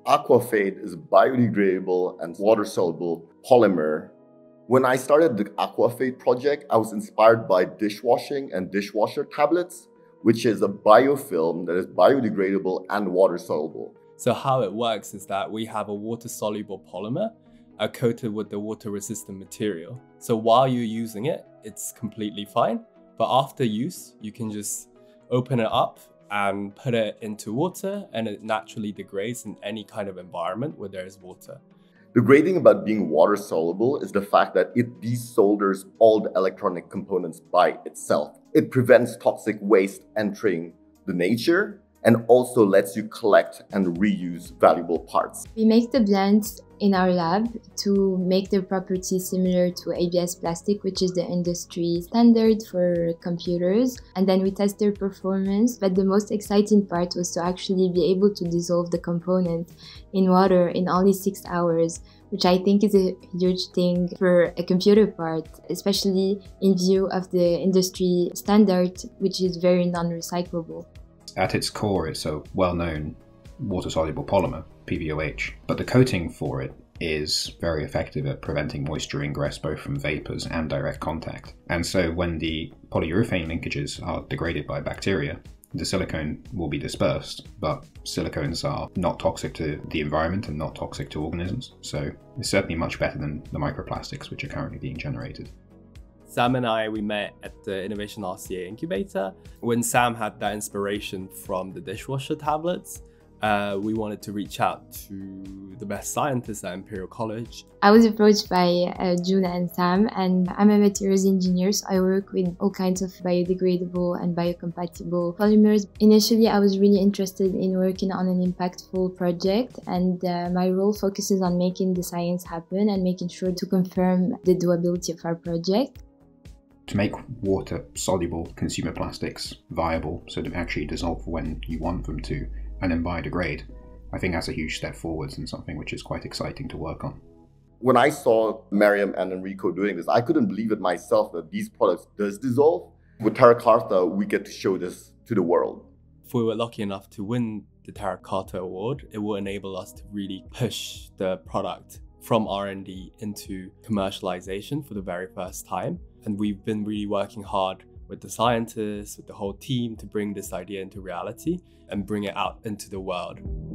Aquafade is a biodegradable and water-soluble polymer. When I started the Aquafade project, I was inspired by dishwashing and dishwasher tablets, which is a biofilm that is biodegradable and water-soluble. So how it works is that we have a water-soluble polymer coated with the water-resistant material. So while you're using it, it's completely fine. But after use, you can just open it up and put it into water, and it naturally degrades in any kind of environment where there is water. The great thing about being water soluble is the fact that it desolders all the electronic components by itself. It prevents toxic waste entering the nature and also lets you collect and reuse valuable parts. We make the blends in our lab to make their properties similar to ABS plastic, which is the industry standard for computers. And then we test their performance. But the most exciting part was to actually be able to dissolve the component in water in only 6 hours, which I think is a huge thing for a computer part, especially in view of the industry standard, which is very non-recyclable. At its core, it's a well-known water-soluble polymer, PVOH, but the coating for it is very effective at preventing moisture ingress both from vapors and direct contact. And so when the polyurethane linkages are degraded by bacteria, the silicone will be dispersed, but silicones are not toxic to the environment and not toxic to organisms. So it's certainly much better than the microplastics which are currently being generated. Sam and I, we met at the Innovation RCA incubator. When Sam had that inspiration from the dishwasher tablets, we wanted to reach out to the best scientists at Imperial College. I was approached by Juna and Sam, and I'm a materials engineer, so I work with all kinds of biodegradable and biocompatible polymers. Initially, I was really interested in working on an impactful project, and my role focuses on making the science happen and making sure to confirm the doability of our project. To make water-soluble consumer plastics viable, so they actually dissolve when you want them to, and then biodegrade, I think that's a huge step forwards and something which is quite exciting to work on. When I saw Mariam and Enrico doing this, I couldn't believe it myself that these products does dissolve. With Terra Carta, we get to show this to the world. If we were lucky enough to win the Terra Carta award, it will enable us to really push the product from R&D into commercialization for the very first time. And we've been really working hard with the scientists, with the whole team to bring this idea into reality and bring it out into the world.